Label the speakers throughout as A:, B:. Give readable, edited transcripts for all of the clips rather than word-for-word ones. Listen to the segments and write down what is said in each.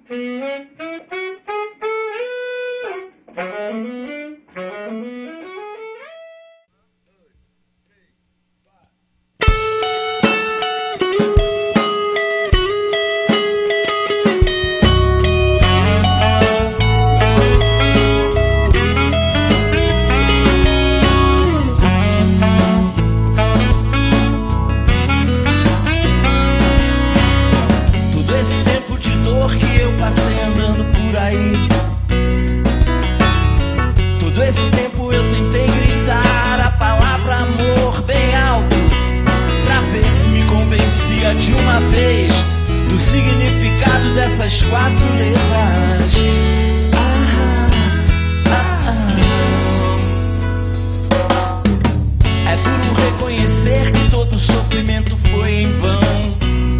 A: Dessas quatro letras. É duro reconhecer que todo sofrimento foi em vão,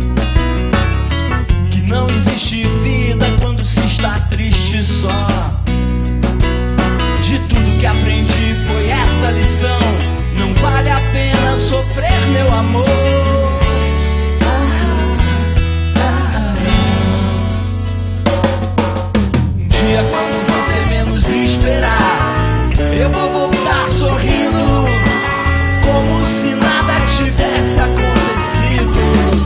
A: que não existe vida quando se está triste só. De tudo que aprendi foi essa lição: não vale a pena sofrer, meu amor. Eu vou voltar sorrindo, como se nada tivesse acontecido.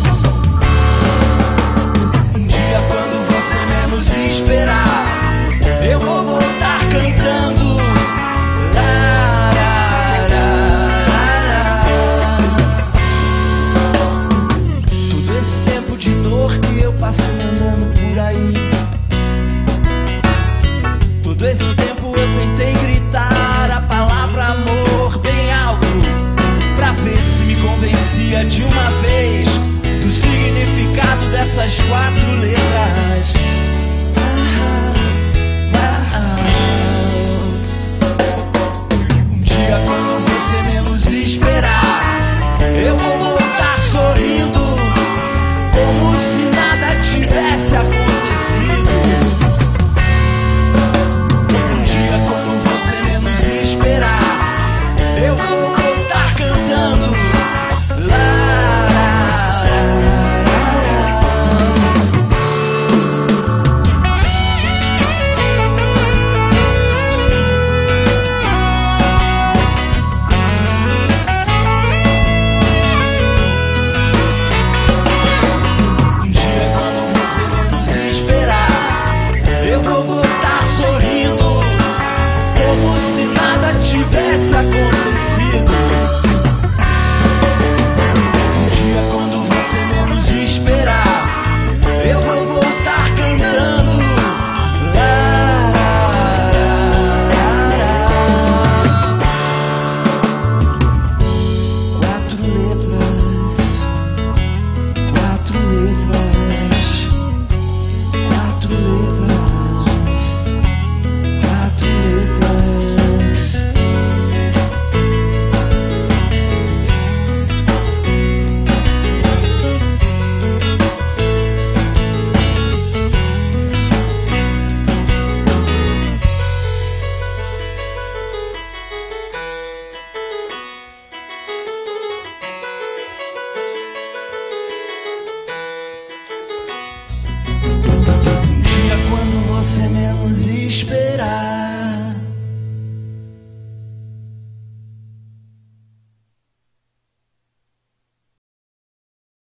A: Um dia, quando você menos esperar, eu vou voltar cantando. Todo esse tempo de dor que eu passei andando por aí, todo esse tempo eu tentei gritar a palavra amor bem alto, pra ver se me convencia de uma vez do significado dessas quatro letras. Um dia, quando você menos esperar, eu vou voltar sorrindo, como se nada tivesse acontecido. Eu vou voltar cantando. Um dia, quando você menos esperar, eu vou voltar sorrindo, como se nada tivesse acontecido. Um dia, quando você menos esperar, eu vou voltar cantando. Quatro letras, quatro letras, quatro letras, quatro letras. Um dia, quando você menos esperar,